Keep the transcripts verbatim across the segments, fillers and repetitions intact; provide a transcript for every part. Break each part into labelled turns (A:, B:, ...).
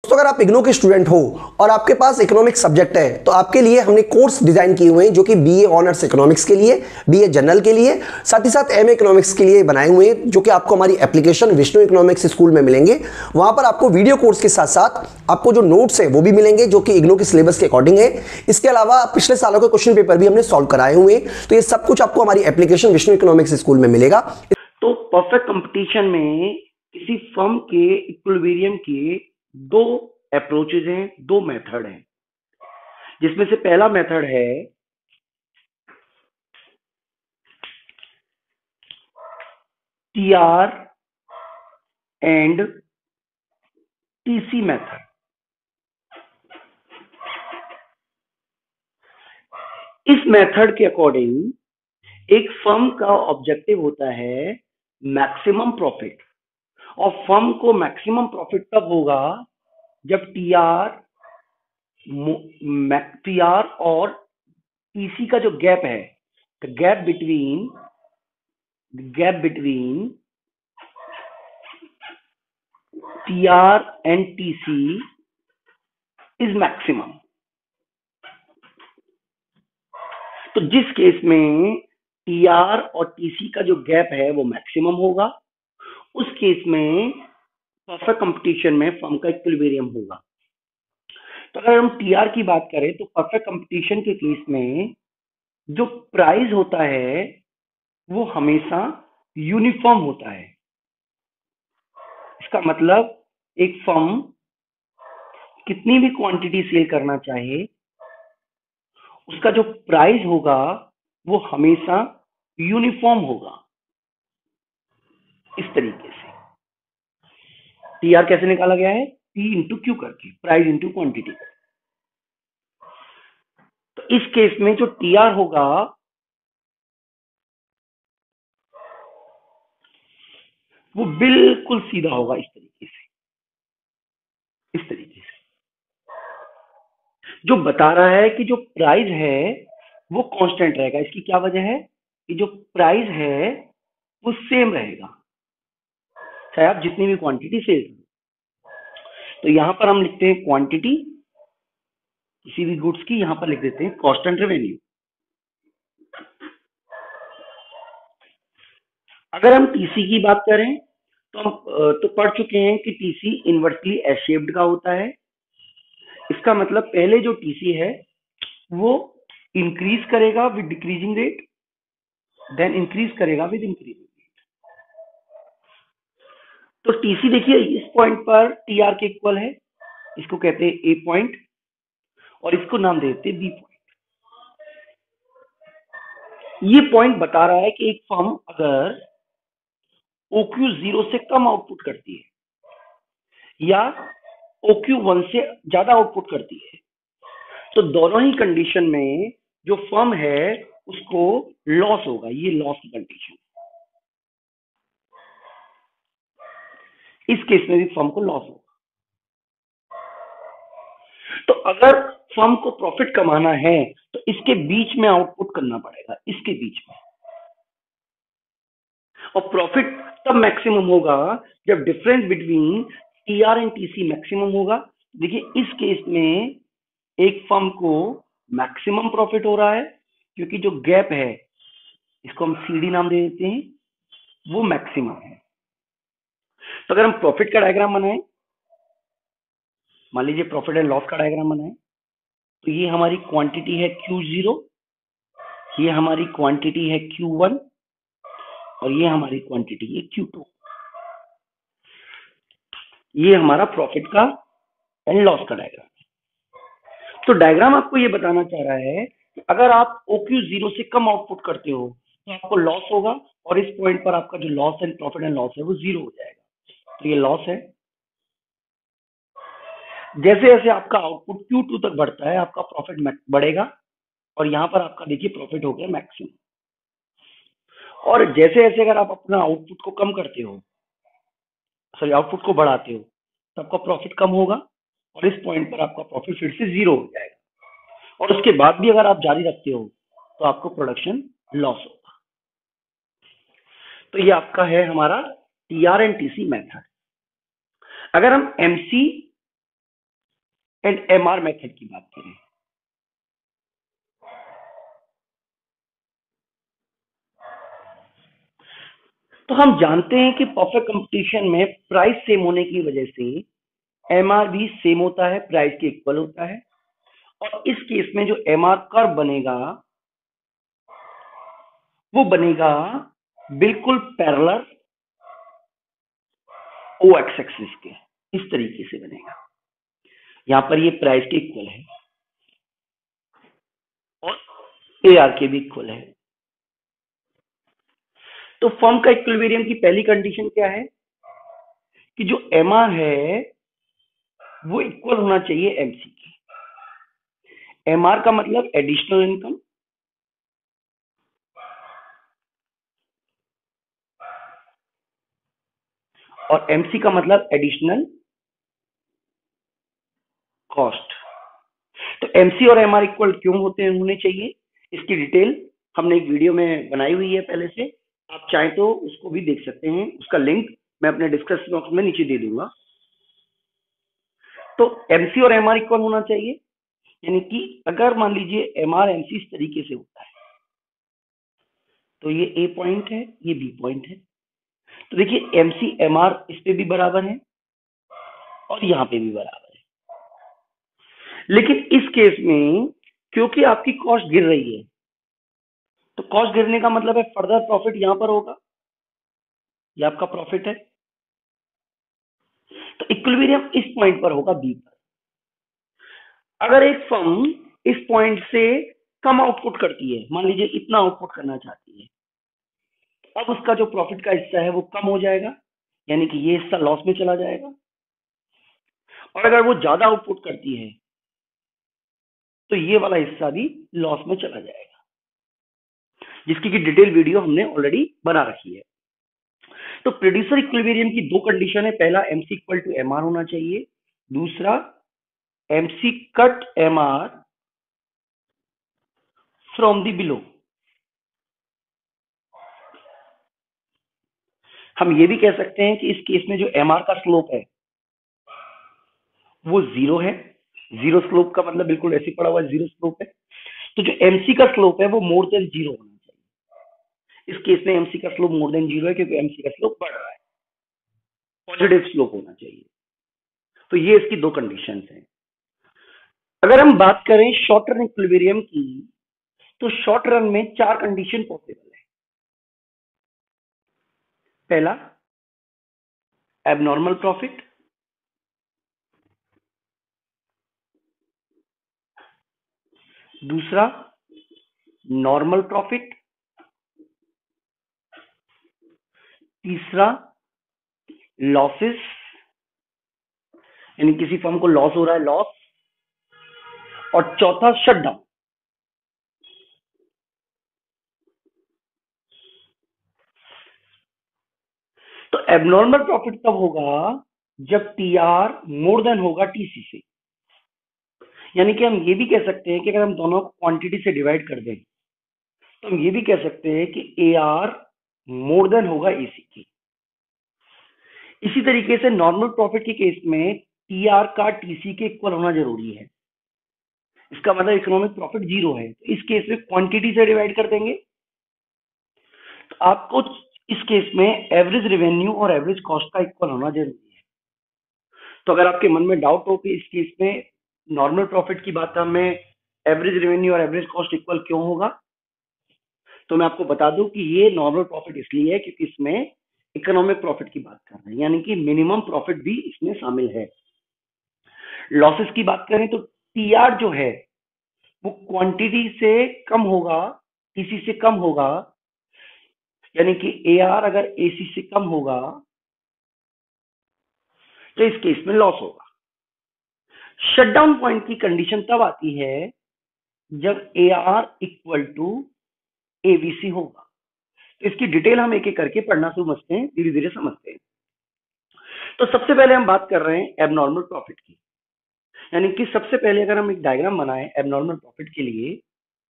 A: तो अगर आप इग्नो के स्टूडेंट हो और आपके पास इकोनॉमिक्स सब्जेक्ट है तो आपके लिए हमने कोर्स डिजाइन किए हुए हैं जो कि बीए ऑनर्स इकोनॉमिक्स के लिए, बीए जनरल के लिए, साथ ही साथ एमए इकोनॉमिक्स के लिए बनाए हुए हैं, जो कि आपको हमारी एप्लीकेशन विष्णु इकोनॉमिक्स स्कूल में मिलेंगे। वहां पर आपको वीडियो कोर्स के साथ साथ आपको जो नोट्स है वो भी मिलेंगे जो कि इग्नो के सिलेबस के अकॉर्डिंग है। इसके अलावा पिछले सालों के क्वेश्चन पेपर भी हमने सॉल्व कराए हुए हैं। तो ये सब कुछ आपको हमारी एप्लीकेशन विष्णु इकोनॉमिक्स स्कूल में मिलेगा।
B: तो परफेक्ट कंपटीशन में किसी फर्म के इक्विलिब्रियम के दो अप्रोचेज हैं, दो मेथड हैं, जिसमें से पहला मेथड है T R and TC method. इस मेथड के अकॉर्डिंग एक फर्म का ऑब्जेक्टिव होता है मैक्सिमम प्रॉफिट, और फर्म को मैक्सिमम प्रॉफिट तब होगा जब टी आर टी आर और टीसी का जो गैप है, the gap between gap between T R and TC is maximum. तो जिस केस में टी आर और टीसी का जो गैप है वो मैक्सिमम होगा, उस केस में परफेक्ट कंपटीशन में फर्म का इक्विलिब्रियम होगा। तो अगर हम टी आर की बात करें तो परफेक्ट कंपटीशन के केस में जो प्राइस होता है वो हमेशा यूनिफॉर्म होता है। इसका मतलब एक फर्म कितनी भी क्वांटिटी सेल करना चाहे, उसका जो प्राइस होगा वो हमेशा यूनिफॉर्म होगा। इस तरीके से टी आर कैसे निकाला गया है, पी इंटू क्यू करके, प्राइस इंटू क्वांटिटी। तो इस केस में जो टी आर होगा वो बिल्कुल सीधा होगा, इस तरीके से इस तरीके से जो बता रहा है कि जो प्राइस है वो कांस्टेंट रहेगा। इसकी क्या वजह है कि जो प्राइस है वो सेम रहेगा चाहे आप जितनी भी क्वांटिटी सेल करो। तो यहां पर हम लिखते हैं क्वांटिटी किसी भी गुड्स की, यहां पर लिख देते हैं कॉस्ट एंड रेवेन्यू। अगर हम टीसी की बात करें तो हम तो पढ़ चुके हैं कि टीसी इनवर्सली एस शेप्ड का होता है। इसका मतलब पहले जो टीसी है वो इंक्रीज करेगा with decreasing rate, then increase करेगा विद इंक्रीजिंग रेट। तो टीसी देखिए इस पॉइंट पर टीआर के इक्वल है, इसको कहते हैं ए पॉइंट और इसको नाम देते हैं बी पॉइंट। ये पॉइंट बता रहा है कि एक फर्म अगर ओक्यू जीरो से कम आउटपुट करती है या ओक्यू वन से ज्यादा आउटपुट करती है तो दोनों ही कंडीशन में जो फर्म है उसको लॉस होगा। ये लॉस की कंडीशन, इस केस में भी फर्म को लॉस होगा। तो अगर फर्म को प्रॉफिट कमाना है तो इसके बीच में आउटपुट करना पड़ेगा, इसके बीच में। और प्रॉफिट तब मैक्सिमम होगा जब difference between TR and TC maximum होगा। देखिए इस केस में एक फर्म को मैक्सिमम प्रॉफिट हो रहा है क्योंकि जो गैप है, इसको हम सीडी नाम दे देते हैं, वो मैक्सिमम है। तो अगर हम प्रॉफिट का डायग्राम बनाएं, मान लीजिए प्रॉफिट एंड लॉस का डायग्राम बनाएं, तो ये हमारी क्वांटिटी है क्यू जीरो, ये हमारी क्वांटिटी है क्यू वन और ये हमारी क्वांटिटी है क्यू टू। ये हमारा प्रॉफिट का एंड लॉस का डायग्राम। तो डायग्राम आपको ये बताना चाह रहा है कि अगर आप ओक्यू जीरो से कम आउटपुट करते हो तो आपको लॉस होगा और इस पॉइंट पर आपका जो loss and profit and loss है वो जीरो हो जाएगा। तो ये लॉस है। जैसे जैसे आपका आउटपुट क्यू टू तक बढ़ता है आपका प्रॉफिट बढ़ेगा और यहाँ पर आपका देखिए प्रॉफिट हो गया मैक्सिमम। और जैसे जैसे अगर आप अपना आउटपुट को कम करते हो, सॉरी आउटपुट को बढ़ाते हो, तो आपका प्रॉफिट कम होगा और इस पॉइंट पर आपका प्रॉफिट फिर से जीरो हो जाएगा। और उसके बाद भी अगर आप जारी रखते हो तो आपको प्रोडक्शन लॉस होगा। तो ये आपका है हमारा टीआर एंड टीसी मेथड। अगर हम एमसी एंड एमआर मेथड की बात करें, तो हम जानते हैं कि परफेक्ट कंपटीशन में प्राइस सेम होने की वजह से एमआर भी सेम होता है, प्राइस के इक्वल होता है। और इस केस में जो एमआर कर्व बनेगा वो बनेगा बिल्कुल पैरेलल ओ एक्स एक्सिस के, इस तरीके से बनेगा। यहां पर ये प्राइस के इक्वल है और ए आर के भी इक्वल है। तो फर्म का इक्विलिब्रियम की पहली कंडीशन क्या है कि जो एम आर है वो इक्वल होना चाहिए एमसी की। एम आर का मतलब एडिशनल इनकम और एमसी का मतलब एडिशनल कॉस्ट। तो एमसी और एमआर इक्वल क्यों होते हैं होने चाहिए, इसकी डिटेल हमने एक वीडियो में बनाई हुई है पहले से, आप चाहें तो उसको भी देख सकते हैं, उसका लिंक मैं अपने डिस्क्रिप्शन बॉक्स में नीचे दे दूंगा। तो एमसी और एमआर इक्वल होना चाहिए, यानी कि अगर मान लीजिए एमआर एमसी इस तरीके से होता है तो ये ए पॉइंट है, ये बी पॉइंट है। तो देखिए एमसी एमआर इस पे भी बराबर है और यहाँ पे भी बराबर है। लेकिन इस केस में क्योंकि आपकी कॉस्ट गिर रही है, तो कॉस्ट गिरने का मतलब है फर्दर प्रॉफिट यहां पर होगा, ये आपका प्रॉफिट है। तो इक्विलिब्रियम इस पॉइंट पर होगा बी पर। अगर एक फर्म इस पॉइंट से कम आउटपुट करती है, मान लीजिए इतना आउटपुट करना चाहती है, अब उसका जो प्रॉफिट का हिस्सा है वो कम हो जाएगा, यानी कि ये हिस्सा लॉस में चला जाएगा। और अगर वो ज्यादा आउटपुट करती है तो ये वाला हिस्सा भी लॉस में चला जाएगा, जिसकी की डिटेल वीडियो हमने ऑलरेडी बना रखी है। तो प्रोड्यूसर इक्विलिब्रियम की दो कंडीशन है, पहला एमसी इक्वल टू एमआर होना चाहिए, दूसरा MC cut MR from the below. हम ये भी कह सकते हैं कि इस केस में जो एमआर का स्लोप है वो जीरो है। जीरो स्लोप का मतलब बिल्कुल ऐसे पड़ा हुआ जीरो स्लोप है। तो जो एमसी का स्लोप है वो मोर देन जीरो होना चाहिए। इस केस में एमसी का स्लोप मोर देन जीरो है क्योंकि एमसी का स्लोप बढ़ रहा है, पॉजिटिव स्लोप होना चाहिए। तो ये इसकी दो कंडीशंस हैं। अगर हम बात करें शॉर्ट रन इक्विलिब्रियम की, तो शॉर्ट रन में चार कंडीशन पॉसिबल है। पहला एबनॉर्मल प्रॉफिट, दूसरा नॉर्मल प्रॉफिट, तीसरा लॉसेस, यानी किसी फर्म को लॉस हो रहा है, लॉस, और चौथा शटडाउन। तो एबनॉर्मल प्रॉफिट तब होगा जब टी आर मोर देन होगा टीसी से, यानी कि हम ये भी कह सकते हैं कि अगर हम दोनों को क्वांटिटी से डिवाइड कर दें तो हम ये भी कह सकते हैं कि ए आर मोर देन होगा एसी की। इसी तरीके से नॉर्मल प्रॉफिट के केस में टी आर का टीसी के इक्वल होना जरूरी है। इसका मतलब इकोनॉमिक प्रॉफिट जीरो है, तो इस केस में क्वांटिटी से डिवाइड कर देंगे। तो आपको इस केस में एवरेज रेवेन्यू और एवरेज कॉस्ट का इक्वल होना जरूरी है। तो अगर आपके मन में डाउट हो कि इस केस में नॉर्मल प्रॉफिट की बात में एवरेज रेवेन्यू और एवरेज कॉस्ट इक्वल क्यों होगा, तो मैं आपको बता दूं कि ये नॉर्मल प्रॉफिट इसलिए है क्योंकि इसमें इकोनॉमिक प्रॉफिट की बात कर रहे हैं, यानी कि मिनिमम प्रॉफिट भी इसमें शामिल है। लॉसेस की बात करें तो टीआर जो है वो क्वांटिटी से कम होगा, टीसी से कम होगा, यानी कि एआर अगर एसी से कम होगा तो इस केस में लॉस होगा। शटडाउन पॉइंट की कंडीशन तब आती है जब एआर इक्वल टू एवीसी होगा। तो इसकी डिटेल हम एक एक करके पढ़ना समझते हैं, धीरे धीरे समझते हैं। तो सबसे पहले हम बात कर रहे हैं एबनॉर्मल प्रॉफिट की, यानी कि सबसे पहले अगर हम एक डायग्राम बनाएं एबनॉर्मल प्रॉफिट के लिए,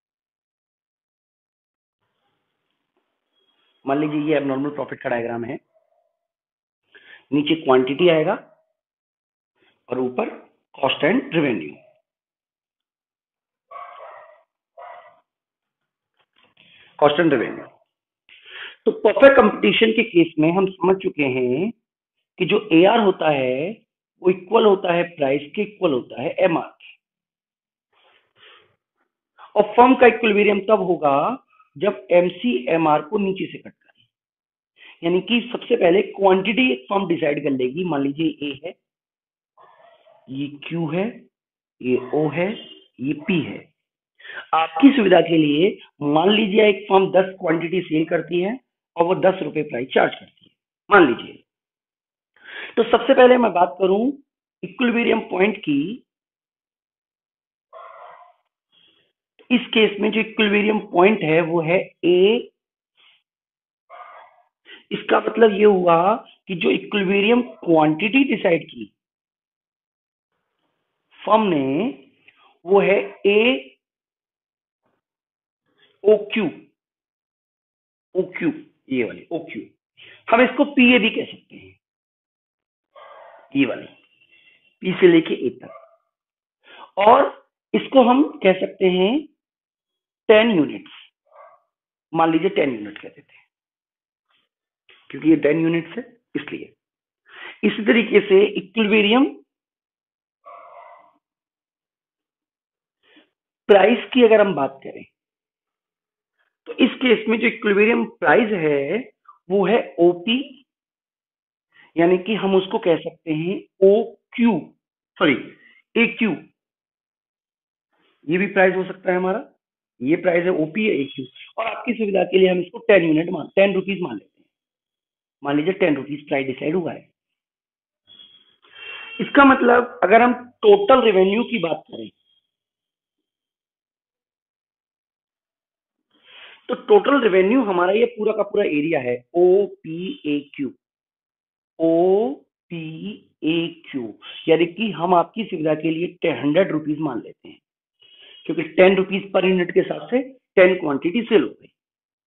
B: मान लीजिए ये एबनॉर्मल प्रॉफिट का डायग्राम है, नीचे क्वांटिटी आएगा और ऊपर cost and revenue. Cost and revenue. तो परफेक्ट कंपटीशन के केस में हम समझ चुके हैं कि जो ए आर होता है वो इक्वल होता है प्राइस के, इक्वल होता है एम आर के। और फर्म का इक्विलिब्रियम तब होगा जब एमसी एमआर को नीचे से कट करे। यानी कि सबसे पहले क्वांटिटी एक फर्म डिसाइड कर लेगी। मान लीजिए ए है, ये क्यू है, ये ओ है, ये पी है। आपकी सुविधा के लिए मान लीजिए एक फर्म दस क्वांटिटी सेल करती है और वो दस रुपए प्राइस चार्ज करती है, मान लीजिए। तो सबसे पहले मैं बात करूं इक्विलिब्रियम पॉइंट की। इस केस में जो इक्विलिब्रियम पॉइंट है वो है ए। इसका मतलब ये हुआ कि जो इक्विलिब्रियम क्वांटिटी डिसाइड की फर्म ने वो है ए ओ क्यू। ओ क्यू, ये वाली ओ क्यू। हम इसको पी ए भी कह सकते हैं, ये वाली पी से लेके ए तक। और इसको हम कह सकते हैं टेन यूनिट्स। मान लीजिए टेन यूनिट कहते थे क्योंकि ये टेन यूनिट्स है इसलिए। इसी तरीके से इक्विलिब्रियम प्राइस की अगर हम बात करें तो इस केस में जो इक्विलिब्रियम प्राइस है वो है ओपी, यानी कि हम उसको कह सकते हैं O Q, sorry A Q. ये भी प्राइस हो सकता है हमारा, ये प्राइस है ओपी है ए क्यू। और आपकी सुविधा के लिए हम इसको टेन यूनिट मान टेन रुपीज मान लेते हैं। मान लीजिए टेन रुपीज प्राइस डिसाइड हुआ है। इसका मतलब अगर हम टोटल रेवेन्यू की बात करें तो टोटल रेवेन्यू हमारा ये पूरा का पूरा एरिया है O P A Q. O P A Q, यानी कि हम आपकी सुविधा के लिए हंड्रेड रुपीज मान लेते हैं क्योंकि टेन रुपीज पर यूनिट के हिसाब से टेन क्वांटिटी सेल हो गई।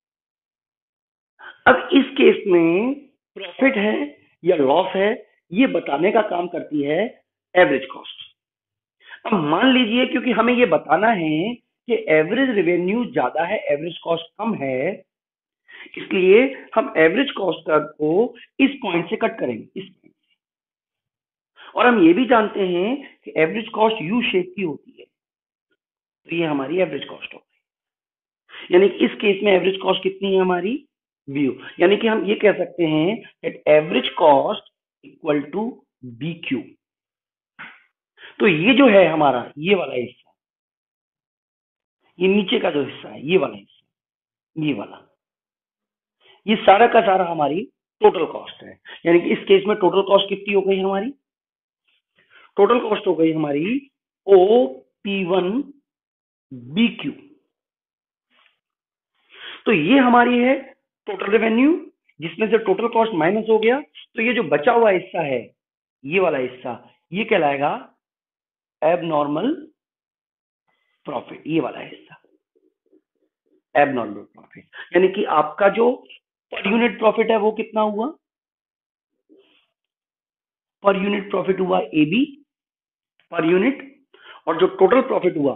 B: अब इस केस में प्रॉफिट है या लॉस है ये बताने का काम करती है एवरेज कॉस्ट। अब मान लीजिए क्योंकि हमें ये बताना है कि एवरेज रेवेन्यू ज्यादा है, एवरेज कॉस्ट कम है, इसलिए हम एवरेज कॉस्ट को इस पॉइंट से कट करेंगे, इस पॉइंट से। और हम ये भी जानते हैं कि एवरेज कॉस्ट यू शेप की होती है, तो ये हमारी एवरेज कॉस्ट हो गई। यानी कि इस केस में एवरेज कॉस्ट कितनी है हमारी, व्यू। यानी कि हम ये कह सकते हैं that average cost equal to B Q. तो ये जो है हमारा ये वाला हिस्सा, ये नीचे का जो हिस्सा है ये वाला हिस्सा, ये वाला, ये सारा का सारा हमारी टोटल कॉस्ट है। यानी कि इस केस में टोटल कॉस्ट कितनी हो गई हमारी, टोटल कॉस्ट हो गई हमारी O P one B Q. तो ये हमारी है टोटल रेवेन्यू जिसमें से टोटल कॉस्ट माइनस हो गया। तो ये जो बचा हुआ हिस्सा है ये वाला हिस्सा, ये कहलाएगा एबनॉर्मल प्रॉफिट। ये वाला हिस्सा एबनॉर्मल प्रॉफिट, यानी कि आपका जो पर यूनिट प्रॉफिट है वो कितना हुआ, पर यूनिट प्रॉफिट हुआ ए बी पर यूनिट, और जो टोटल प्रॉफिट हुआ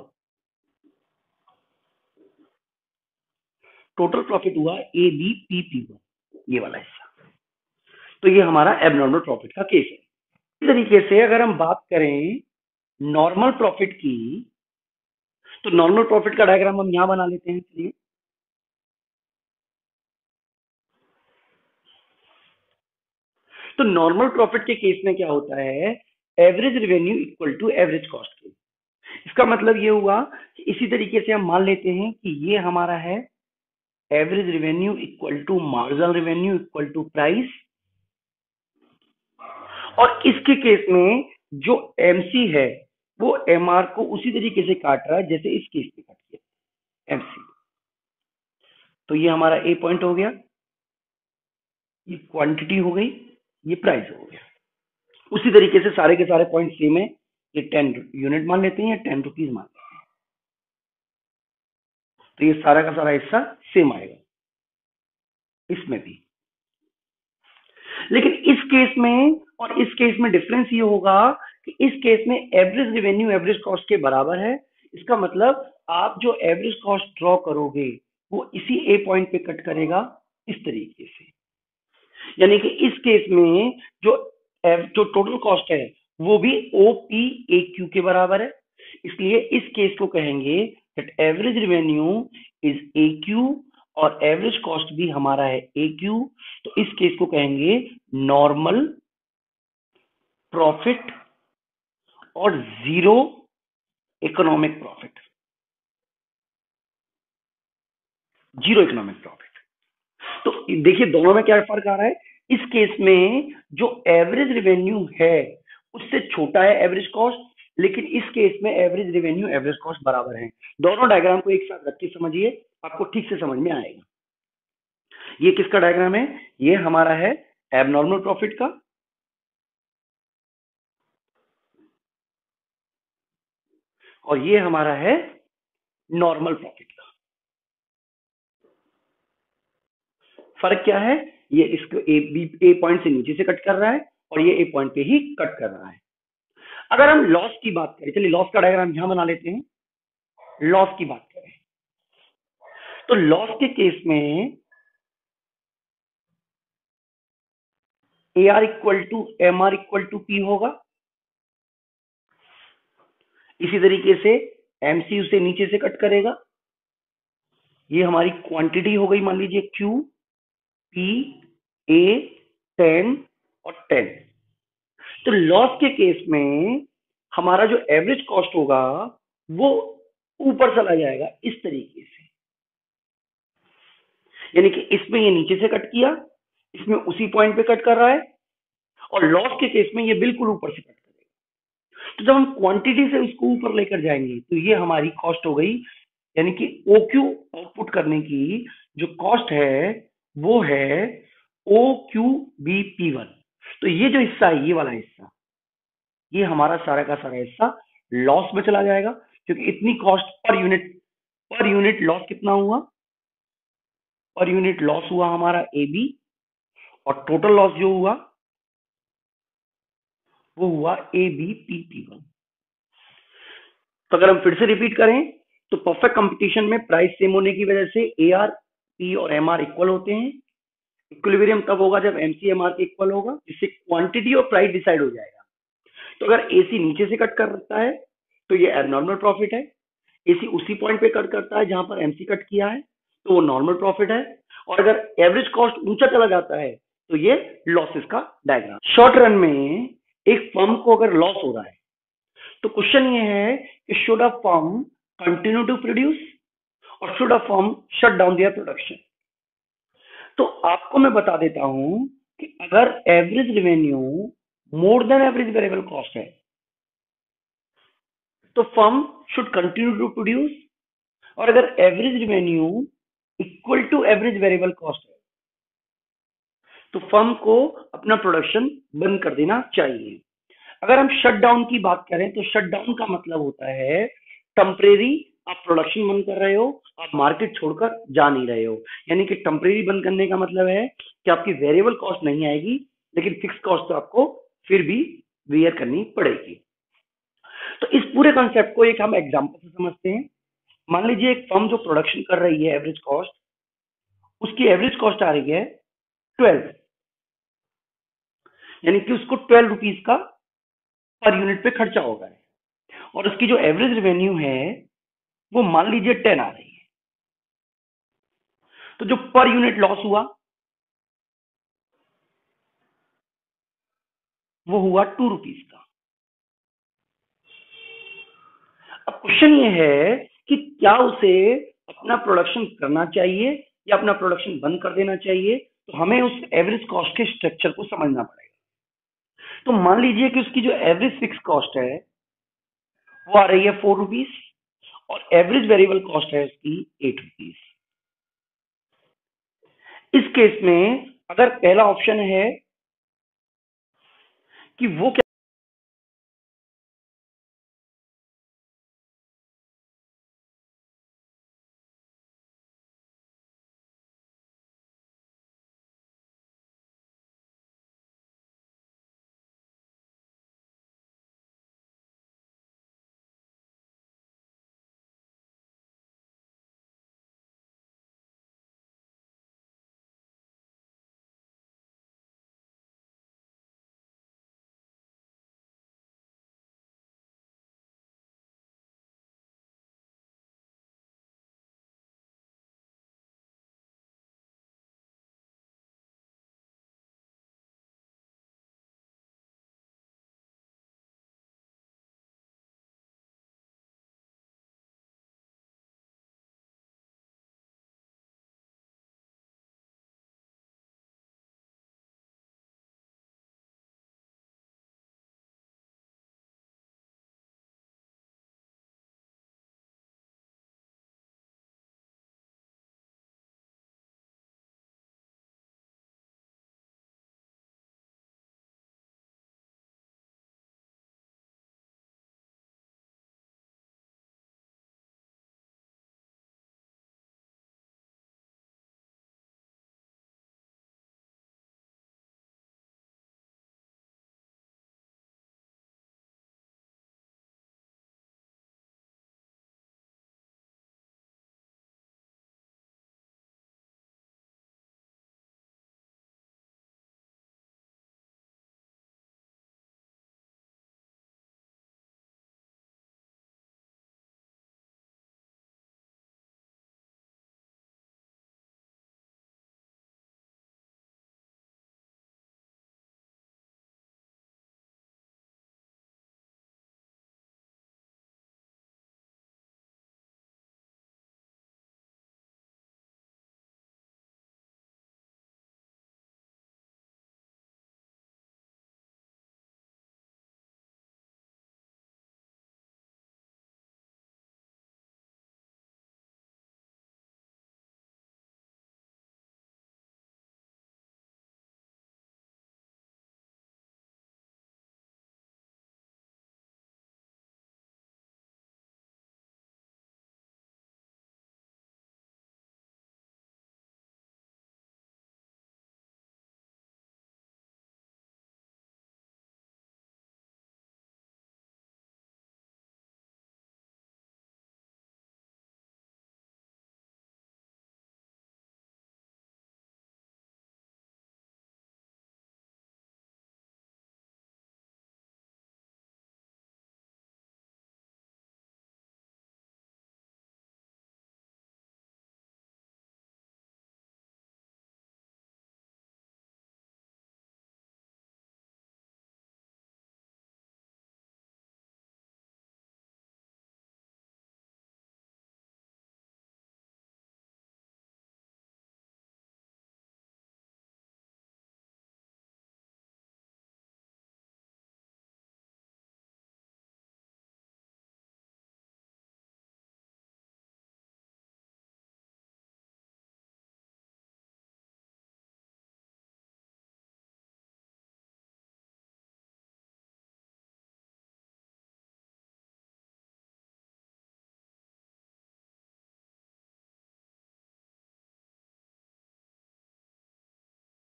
B: टोटल प्रॉफिट हुआ A B P P one, ये वाला हिस्सा। तो ये हमारा एबनॉर्मल प्रॉफिट का केस है। इस तरीके से अगर हम बात करें नॉर्मल प्रॉफिट की तो नॉर्मल प्रॉफिट का डायग्राम हम यहां बना लेते हैं। चलिए, तो नॉर्मल प्रॉफिट के केस में क्या होता है, average revenue equal to average cost के। इसका मतलब ये हुआ कि इसी तरीके से हम मान लेते हैं कि ये हमारा है average revenue equal to marginal revenue equal to price. और इसके केस में जो एमसी है वो एमआर को उसी तरीके से काट रहा है जैसे इस केस में काट गया एमसी। तो ये हमारा ए पॉइंट हो गया, ये क्वांटिटी हो गई, ये प्राइस हो गया। उसी तरीके से सारे के सारे पॉइंट सेम है। ये टेन यूनिट मान लेते हैं या टेन रुपीज मान लेते हैं, तो ये सारा का सारा हिस्सा सेम आएगा इसमें भी। लेकिन इस केस में और इस केस में डिफरेंस ये होगा कि इस केस में एवरेज रेवेन्यू एवरेज कॉस्ट के बराबर है। इसका मतलब आप जो एवरेज कॉस्ट ड्रॉ करोगे वो इसी ए पॉइंट पे कट करेगा इस तरीके से। यानी कि इस केस में जो जो टोटल कॉस्ट है वो भी ओ पी ए क्यू के बराबर है। इसलिए इस केस को कहेंगे that average revenue is A Q और एवरेज कॉस्ट भी हमारा है ए क्यू। तो इस केस को कहेंगे नॉर्मल प्रॉफिट और zero economic profit, zero economic profit. तो देखिए दोनों में क्या फर्क आ रहा है। इस केस में जो एवरेज रेवेन्यू है उससे छोटा है एवरेज कॉस्ट, लेकिन इस केस में एवरेज रेवेन्यू एवरेज कॉस्ट बराबर है। दोनों डायग्राम को एक साथ रख के समझिए, आपको ठीक से समझ में आएगा। ये किसका डायग्राम है? ये हमारा है एबनॉर्मल प्रॉफिट का, और ये हमारा है नॉर्मल प्रॉफिट का। फर्क क्या है? ये इसको ए बी ए पॉइंट से नीचे से कट कर रहा है और ये ए पॉइंट पे ही कट कर रहा है। अगर हम लॉस की बात करें, चलिए लॉस का डायग्राम यहां बना लेते हैं। लॉस की बात करें तो लॉस के केस में A R equal to M R equal to P होगा। इसी तरीके से एमसी उसे नीचे से कट करेगा। ये हमारी क्वांटिटी हो गई, मान लीजिए क्यू पी ए टेन और टेन। तो लॉस के केस में हमारा जो एवरेज कॉस्ट होगा वो ऊपर चला जाएगा इस तरीके से। यानी कि इसमें ये नीचे से कट किया, इसमें उसी पॉइंट पे कट कर रहा है, और लॉस के केस में ये बिल्कुल ऊपर से कट करेगा। तो जब हम क्वांटिटी से उसको ऊपर लेकर जाएंगे तो ये हमारी कॉस्ट हो गई। यानी कि ओ क्यू आउटपुट करने की जो कॉस्ट है वो है O Q B P one. तो ये जो हिस्सा है, ये वाला हिस्सा, ये हमारा सारा का सारा हिस्सा लॉस में चला जाएगा, क्योंकि इतनी cost per unit, per unit loss कितना हुआ? पर यूनिट लॉस हुआ हमारा ए बी, और टोटल लॉस जो हुआ वो हुआ A B P P one. तो अगर हम फिर से रिपीट करें तो परफेक्ट कंपटीशन में प्राइस सेम होने की वजह से ए आर पी और एम आर इक्वल होते हैं। इक्विलिब्रियम तब होगा जब एमसी एम आर के इक्वल होगा, जिससे क्वांटिटी और प्राइस डिसाइड हो जाएगा। तो अगर एसी नीचे से कट करता है तो ये एबनॉर्मल प्रॉफिट है। एसी उसी पॉइंट पे कट करता है जहां पर एमसी कट किया है तो वो नॉर्मल प्रॉफिट है। और अगर एवरेज कॉस्ट ऊंचा चला जाता है तो ये लॉसेस का डायग्राम। शॉर्ट रन में एक फर्म को अगर लॉस हो रहा है तो क्वेश्चन ये है कि should a firm continue to produce और should a firm shut down their production. तो आपको मैं बता देता हूं कि अगर average revenue more than average variable cost है तो firm should continue to produce, और अगर average revenue equal to average variable cost है तो फर्म को अपना प्रोडक्शन बंद कर देना चाहिए। अगर हम शट डाउन की बात करें तो शट डाउन का मतलब होता है टेम्परेरी, आप प्रोडक्शन बंद कर रहे हो, आप मार्केट छोड़कर जा नहीं रहे हो। यानी कि टेम्परेरी बंद करने का मतलब है कि आपकी वेरिएबल कॉस्ट नहीं आएगी, लेकिन फिक्स कॉस्ट तो आपको फिर भी बियर करनी पड़ेगी। तो इस पूरे कॉन्सेप्ट को एक हम एग्जांपल से समझते हैं। मान लीजिए एक फर्म जो प्रोडक्शन कर रही है एवरेज कॉस्ट, उसकी एवरेज कॉस्ट आ रही है ट्वेल्व, यानी कि उसको ट्वेल्व रुपीज का पर यूनिट पे खर्चा होगा, और उसकी जो एवरेज रेवेन्यू है वो मान लीजिए टेन आ रही है। तो जो पर यूनिट लॉस हुआ वो हुआ टू रुपीज का। अब क्वेश्चन ये है कि क्या उसे अपना प्रोडक्शन करना चाहिए या अपना प्रोडक्शन बंद कर देना चाहिए। तो हमें उस एवरेज कॉस्ट के स्ट्रक्चर को समझना पड़ेगा। तो मान लीजिए कि उसकी जो एवरेज फिक्स कॉस्ट है वो आ रही है फोर रुपीज और एवरेज वेरिएबल कॉस्ट है उसकी एट रुपीज। इस केस में अगर पहला ऑप्शन है कि वो